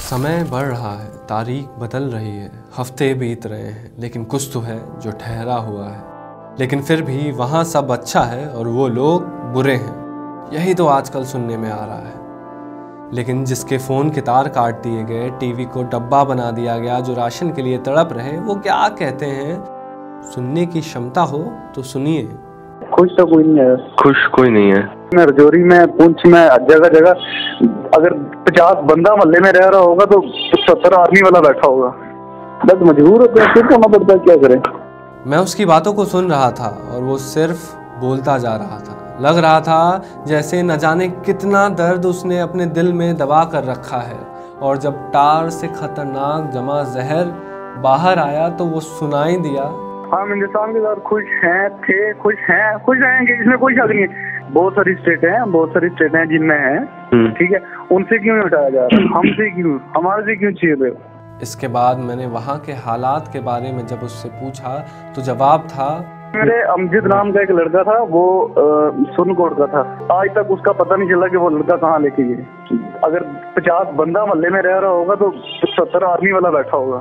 समय बढ़ रहा है, तारीख बदल रही है, हफ्ते बीत रहे हैं, लेकिन कुछ तो है जो ठहरा हुआ है। लेकिन फिर भी वहाँ सब अच्छा है और वो लोग बुरे हैं, यही तो आजकल सुनने में आ रहा है। लेकिन जिसके फ़ोन के तार काट दिए गए, टीवी को डब्बा बना दिया गया, जो राशन के लिए तड़प रहे, वो क्या कहते हैं? सुनने की क्षमता हो तो सुनिए। खुश तो कोई नहीं है। खुश कोई नहीं है। मैं रजौरी में, पुंछ में, जगह जगह अगर 50 बंदा मोहल्ले में रह रहा होगा तो 70 आदमी वाला बैठा होगा। बस मजबूर होते हैं, फिर होना पड़ता है, क्या करें। मैं उसकी बातों को सुन रहा था और वो सिर्फ बोलता जा रहा था। लग रहा था जैसे न जाने कितना दर्द उसने अपने दिल में दबा कर रखा है, और जब टार से खतरनाक जमा जहर बाहर आया तो वो सुनाई दिया। हम हिंदुस्तान के साथ खुश हैं, थे, खुश हैं, खुश रहेंगे, इसमें कोई शक नहीं है। बहुत सारी स्टेटें हैं जिनमें है, ठीक है, उनसे क्यों हटाया जा रहा है? हमसे क्यों, हमारे से क्यों चाहिए? इसके बाद मैंने वहाँ के हालात के बारे में जब उससे पूछा तो जवाब था, मेरे अमजद नाम का एक लड़का था, वो सुरनकोट का था। आज तक उसका पता नहीं चला कि वो लड़का कहाँ लेके गए। अगर 50 बंदा मोहल्ले में रह रहा होगा तो 70 आदमी वाला बैठा होगा।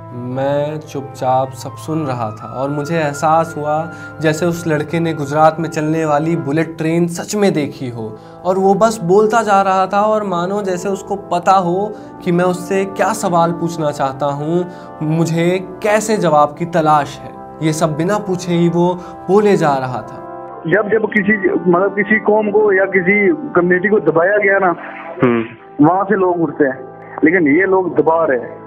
मैं चुपचाप सब सुन रहा था और मुझे एहसास हुआ जैसे उस लड़के ने गुजरात में चलने वाली बुलेट ट्रेन सच में देखी हो, और वो बस बोलता जा रहा था, और मानो जैसे उसको पता हो कि मैं उससे क्या सवाल पूछना चाहता हूँ, मुझे कैसे जवाब की तलाश है। ये सब बिना पूछे ही वो बोले जा रहा था। जब किसी कौम को या किसी कम्युनिटी को दबाया गया ना, वहाँ से लोग उठते हैं, लेकिन ये लोग दबा रहे हैं।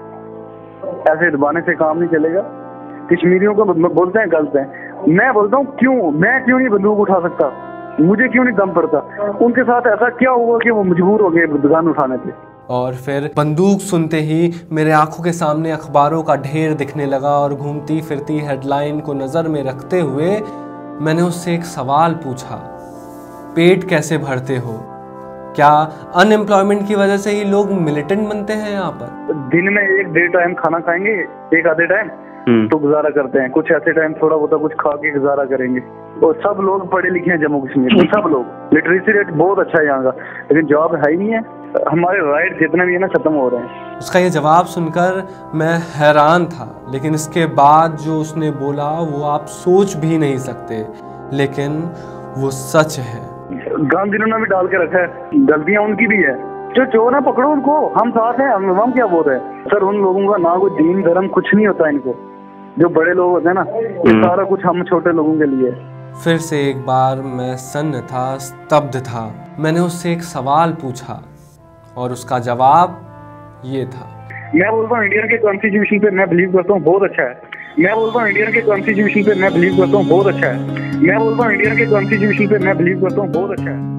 ऐसे दबाने से काम नहीं चलेगा। कश्मीरियों को बोलते हैं गलत है, मैं बोलता हूँ मैं क्यों नहीं बंदूक उठा सकता? मुझे क्यों नहीं दम पड़ता? उनके साथ ऐसा क्या हुआ कि वो मजबूर हो गए गन उठाने पे? और फिर बंदूक सुनते ही मेरे आंखों के सामने अखबारों का ढेर दिखने लगा, और घूमती फिरती हेडलाइन को नज़र में रखते हुए मैंने उससे एक सवाल पूछा, पेट कैसे भरते हो? क्या अनएम्प्लॉयमेंट की वजह से ही लोग मिलिटेंट बनते हैं यहाँ पर? दिन में 1-1.5 टाइम खाना खाएंगे, एक आधे टाइम तो गुजारा करते हैं। कुछ ऐसे टाइम थोड़ा बहुत कुछ खा के गुजारा करेंगे। और सब लोग पढ़े लिखे हैं जम्मू कश्मीर में, सब लोग। लिटरेसी रेट बहुत अच्छा है यहाँ का, लेकिन जॉब है ही नहीं है। हमारे राइट जितने भी है ना, खत्म हो रहे हैं। उसका ये जवाब सुनकर मैं हैरान था, लेकिन इसके बाद जो उसने बोला वो आप सोच भी नहीं सकते, लेकिन वो सच है। गांधी ने भी डाल के रखा है, गलतियां उनकी भी है। जो चोर है पकड़ो उनको, हम साथ हैं। हम क्या बोल रहे हैं सर? उन लोगों का ना कोई दीन धर्म कुछ नहीं होता इनको। जो बड़े लोग होते हैं ना, ये सारा कुछ हम छोटे लोगों के लिए। फिर से एक बार मैं सन्न था, स्तब्ध था। मैंने उससे एक सवाल पूछा और उसका जवाब ये था। मैं बोलता हूँ इंडियन के कॉन्स्टिट्यूशन पे मैं बिलीव करता हूँ, बहुत अच्छा है। मैं बोलता हूँ इंडियन के कॉन्स्टिट्यूशन पे मैं बिलीव करता हूँ, बहुत अच्छा है। मैं बोलता हूँ इंडियन के कॉन्स्टिट्यूशन पे मैं बिलीव करता हूँ, बहुत अच्छा है।